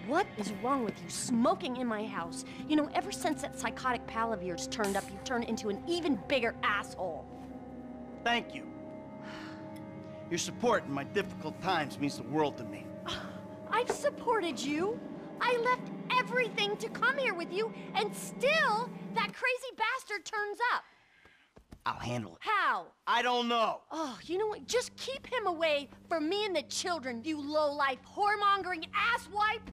What is wrong with you smoking in my house? You know, ever since that psychotic pal of yours turned up, you've turned into an even bigger asshole. Thank you. Your support in my difficult times means the world to me. I've supported you. I left everything to come here with you, and still, that crazy bastard turns up. I'll handle it. How? I don't know. Oh, you know what? Just keep him away from me and the children, you low-life, whoremongering asswipe.